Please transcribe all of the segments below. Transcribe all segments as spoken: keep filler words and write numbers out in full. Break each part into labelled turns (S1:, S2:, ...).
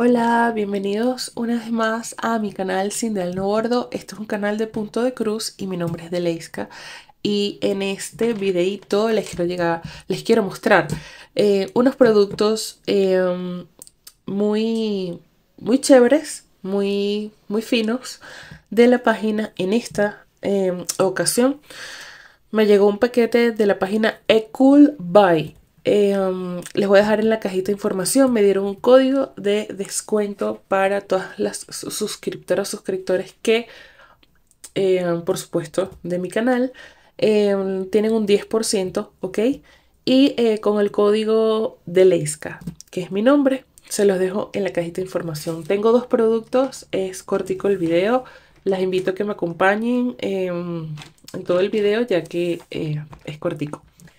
S1: Hola, bienvenidos una vez más a mi canal Sindel No Bordo. Este es un canal de punto de cruz y mi nombre es Deleiska. Y en este videito les quiero llegar, les quiero mostrar eh, unos productos eh, muy, muy chéveres, muy, muy finos de la página. En esta eh, ocasión me llegó un paquete de la página eCool Buy. Eh, um, les voy a dejar en la cajita de información. Me dieron un código de descuento para todas las suscriptoras, suscriptores que, eh, por supuesto, de mi canal, eh, tienen un diez por ciento, ¿ok? Y eh, con el código de Leiska, que es mi nombre, se los dejo en la cajita de información. Tengo dos productos, es cortico el video. Las invito a que me acompañen eh, en todo el video, ya que eh, es cortico.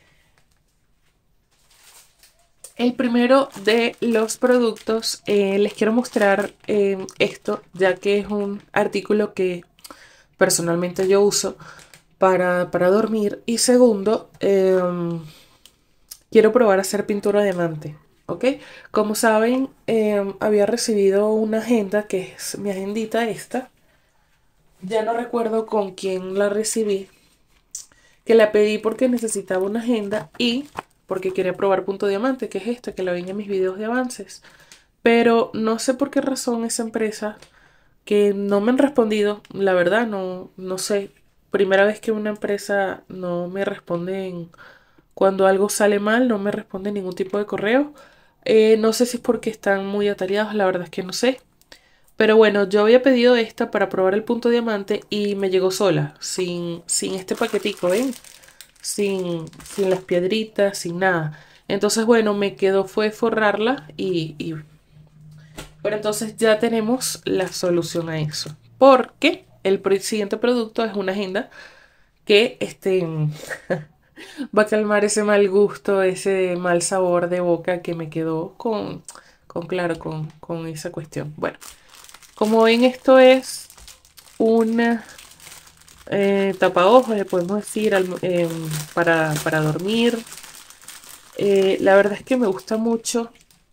S1: El primero de los productos, eh, les quiero mostrar eh, esto, ya que es un artículo que personalmente yo uso para, para dormir. Y segundo, eh, quiero probar a hacer pintura de diamante, ¿ok? Como saben, eh, había recibido una agenda, que es mi agendita esta. Ya no recuerdo con quién la recibí, que la pedí porque necesitaba una agenda y porque quería probar punto diamante, que es esta, que la ven en mis videos de avances. Pero no sé por qué razón esa empresa, que no me han respondido, la verdad, no, no sé. Primera vez que una empresa no me responde en- cuando algo sale mal, no me responde ningún tipo de correo. Eh, no sé si es porque están muy atareados, la verdad es que no sé. Pero bueno, yo había pedido esta para probar el punto diamante y me llegó sola, sin, sin este paquetico, ¿ven? Sin, sin las piedritas, sin nada. Entonces, bueno, me quedó fue forrarla y, y pero entonces ya tenemos la solución a eso. Porque el pro- siguiente producto es una agenda que este, va a calmar ese mal gusto, ese mal sabor de boca que me quedó con, con claro, con, con esa cuestión. Bueno, como ven, esto es una eh, tapaojos, le podemos decir, al- em, para, para dormir. Eh, la verdad es que me gusta mucho.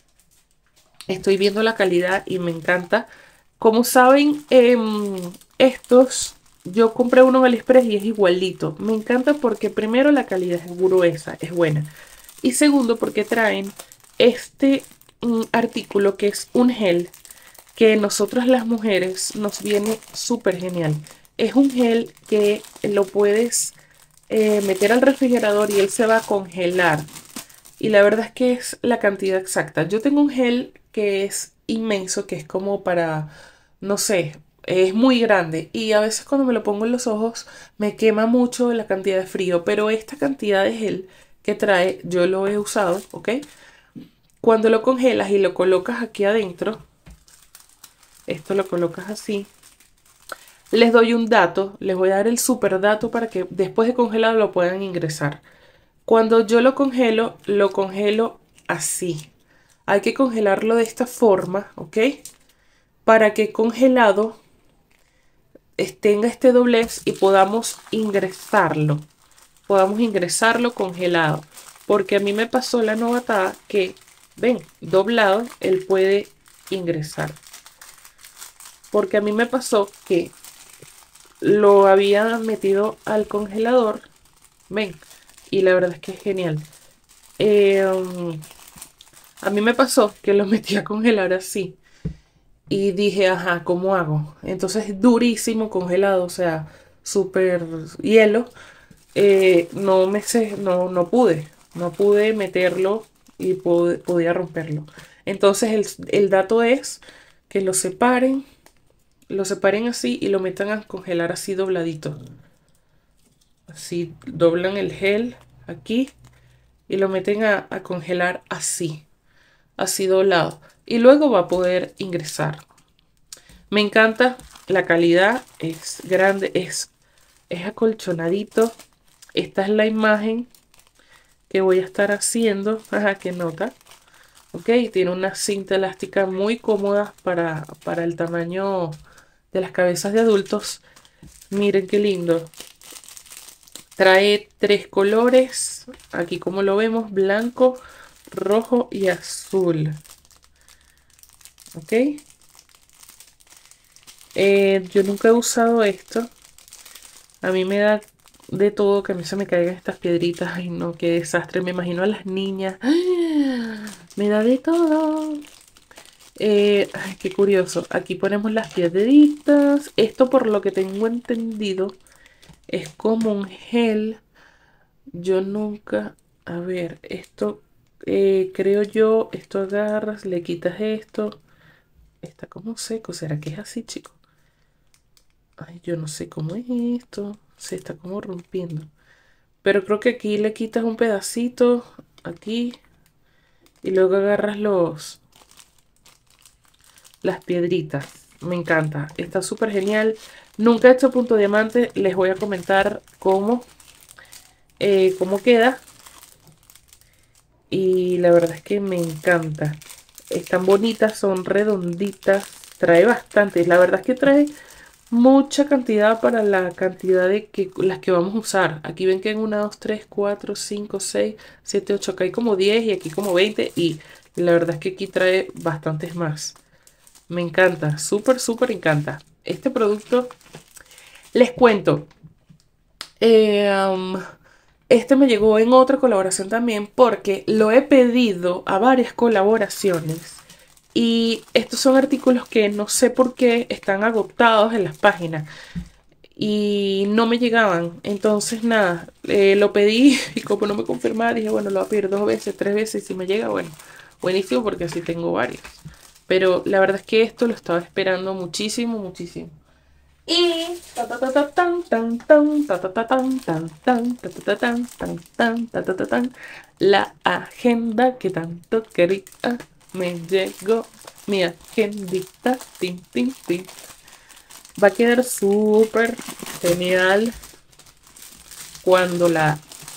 S1: Estoy viendo la calidad y me encanta. Como saben, em, estos yo compré uno en AliExpress y es igualito. Me encanta porque primero la calidad es gruesa, es buena. Y segundo porque traen este mm, artículo que es un gel que nosotras las mujeres nos viene súper genial. Es un gel que lo puedes eh, meter al refrigerador y él se va a congelar. Y la verdad es que es la cantidad exacta. Yo tengo un gel que es inmenso, que es como para, no sé, es muy grande. Y a veces cuando me lo pongo en los ojos me quema mucho la cantidad de frío. Pero esta cantidad de gel que trae, yo lo he usado, ¿ok? Cuando lo congelas y lo colocas aquí adentro, esto lo colocas así. Les doy un dato, les voy a dar el super dato para que después de congelado lo puedan ingresar. Cuando yo lo congelo, lo congelo así. Hay que congelarlo de esta forma, ¿ok? Para que congelado tenga este doblez y podamos ingresarlo. Podamos ingresarlo congelado. Porque a mí me pasó la novatada que, ven, doblado, él puede ingresar. Porque a mí me pasó que lo había metido al congelador, ven, y la verdad es que es genial. Eh, um, A mí me pasó que lo metí a congelar así. Y dije, ajá, ¿cómo hago? Entonces es durísimo congelado, o sea, súper hielo. Eh, no me sé, no, no pude. No pude meterlo y pude- podía romperlo. Entonces el, el dato es que lo separen, lo separen así y lo metan a congelar así dobladito. Así doblan el gel aquí y lo meten a, a congelar así. Así doblado y luego va a poder ingresar. Me encanta la calidad, es grande, es, es acolchonadito. Esta es la imagen que voy a estar haciendo. Ajá, que nota. Ok, tiene una cinta elástica muy cómoda para, para el tamaño de las cabezas de adultos. Miren qué lindo. Trae tres colores, aquí como lo vemos, blanco, rojo y azul. ¿Ok? Eh, yo nunca he usado esto. A mí me da de todo que a mí se me caigan estas piedritas. Ay, no, qué desastre. Me imagino a las niñas. ¡Ah! Me da de todo. Eh, ay, qué curioso. Aquí ponemos las piedritas. Esto, por lo que tengo entendido, es como un gel. Yo nunca... A ver, esto... eh, creo yo, esto agarras, le quitas esto. Está como seco. ¿Será que es así, chicos? Ay, yo no sé cómo es esto. Se está como rompiendo. Pero creo que aquí le quitas un pedacito. Aquí. Y luego agarras los... las piedritas. Me encanta. Está súper genial. Nunca he hecho punto diamante. Les voy a comentar cómo, eh, cómo queda. Y la verdad es que me encanta. Están bonitas, son redonditas. Trae bastante. La verdad es que trae mucha cantidad para la cantidad de que, las que vamos a usar. Aquí ven que en una, dos, tres, cuatro, cinco, seis, siete, ocho. Acá hay como diez y aquí como veinte. Y la verdad es que aquí trae bastantes más. Me encanta, súper, súper encanta. Este producto, les cuento, eh, um, este me llegó en otra colaboración también porque lo he pedido a varias colaboraciones. Y estos son artículos que no sé por qué están agotados en las páginas y no me llegaban. Entonces, nada, eh, lo pedí y como no me confirmaba, dije, bueno, lo voy a pedir dos veces, tres veces y si me llega, bueno, buenísimo porque así tengo varios. Pero la verdad es que esto lo estaba esperando muchísimo, muchísimo. Y ta ta ta ta tan tan tan ta ta ta tan tan tan ta ta ta tan tan tan ta ta ta tan, la agenda que tanto quería me llegó, mi agendita, tin tin tin. Va a quedar súper genial cuando la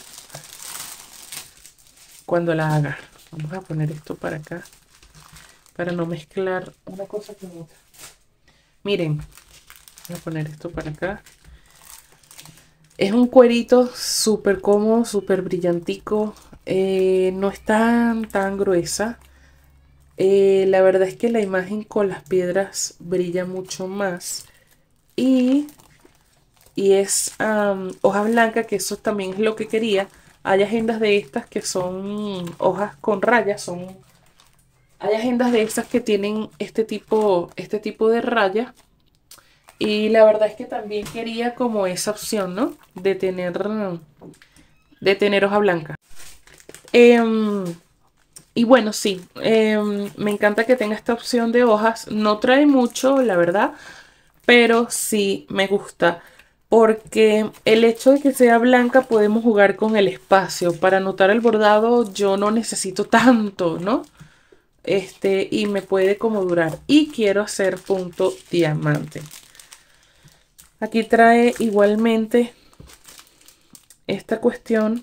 S1: cuando la haga. Vamos a poner esto para acá para no mezclar una cosa con otra. Miren, voy a poner esto para acá. Es un cuerito súper cómodo, súper brillantico. Eh, no es tan, tan gruesa. Eh, la verdad es que la imagen con las piedras brilla mucho más. Y, y es um, hoja blanca, que eso también es lo que quería. Hay agendas de estas que son hojas con rayas. Son, hay agendas de estas que tienen este tipo, este tipo de rayas. Y la verdad es que también quería como esa opción, ¿no? De tener, de tener hoja blanca. Em, y bueno, sí, em, me encanta que tenga esta opción de hojas. No trae mucho, la verdad, pero sí me gusta. Porque el hecho de que sea blanca podemos jugar con el espacio. Para anotar el bordado yo no necesito tanto, ¿no? Este, y me puede como durar. Y quiero hacer punto diamante. Aquí trae igualmente esta cuestión.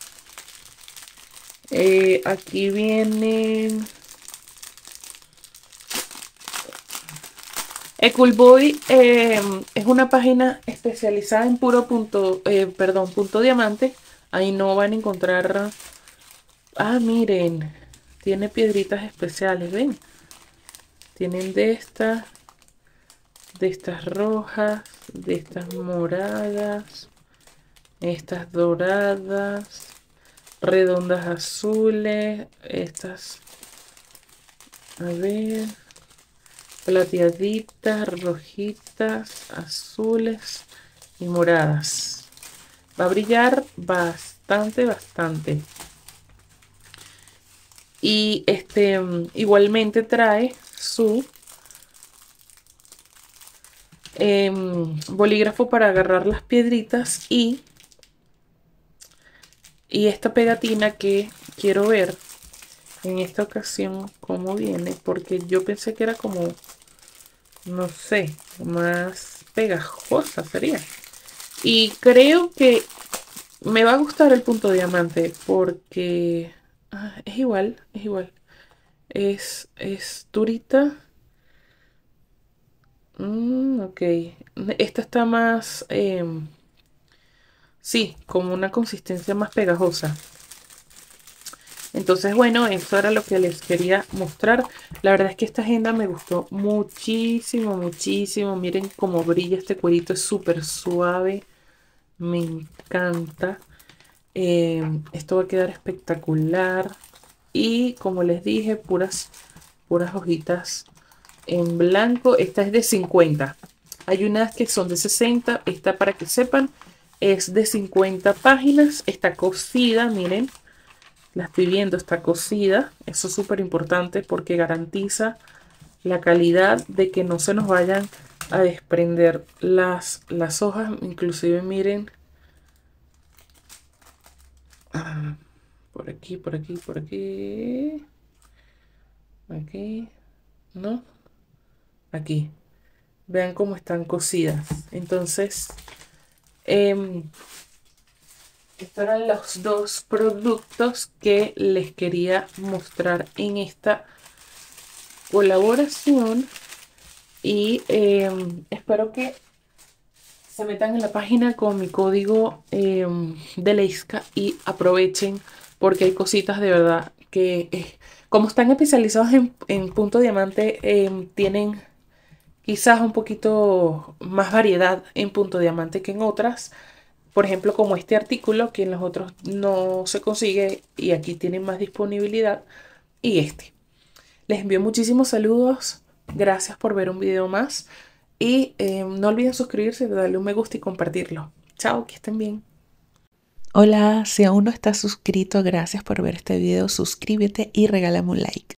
S1: Eh, aquí viene Ecoolboy. Eh, es una página especializada en puro punto, eh, perdón, punto diamante. Ahí no van a encontrar. Ah, miren, tiene piedritas especiales, ven. Tienen de estas, de estas rojas, de estas moradas, estas doradas, redondas azules, estas, a ver, plateaditas, rojitas, azules y moradas. Va a brillar bastante, bastante. Y este igualmente trae su eh, bolígrafo para agarrar las piedritas y, y esta pegatina que quiero ver en esta ocasión cómo viene, porque yo pensé que era como, no sé, más pegajosa sería. Y creo que me va a gustar el punto diamante porque ah, es igual, es igual. Es, es durita. Mm, ok. Esta está más, eh, sí, como una consistencia más pegajosa. Entonces, bueno, eso era lo que les quería mostrar. La verdad es que esta agenda me gustó muchísimo, muchísimo. Miren cómo brilla este cuerito, es súper suave. Me encanta. Eh, esto va a quedar espectacular. Y como les dije, puras, puras hojitas en blanco. Esta es de cincuenta. Hay unas que son de sesenta. Esta, para que sepan, es de cincuenta páginas. Está cosida, miren. La estoy viendo, está cosida. Eso es súper importante porque garantiza la calidad de que no se nos vayan a desprender las, las hojas. Inclusive miren. Ah, por aquí, por aquí, por aquí. Aquí. No. Aquí. Vean cómo están cosidas. Entonces, eh, estos eran los dos productos que les quería mostrar en esta colaboración. Y eh, espero que se metan en la página con mi código eh, de Leiska y aprovechen porque hay cositas de verdad que, eh, como están especializados en, en punto diamante, eh, tienen quizás un poquito más variedad en punto diamante que en otras. Por ejemplo, como este artículo que en los otros no se consigue y aquí tienen más disponibilidad. Y este. Les envío muchísimos saludos. Gracias por ver un video más. Y eh, no olviden suscribirse, darle un me gusta y compartirlo. Chao, que estén bien.
S2: Hola, si aún no estás suscrito, gracias por ver este video. Suscríbete y regálame un like.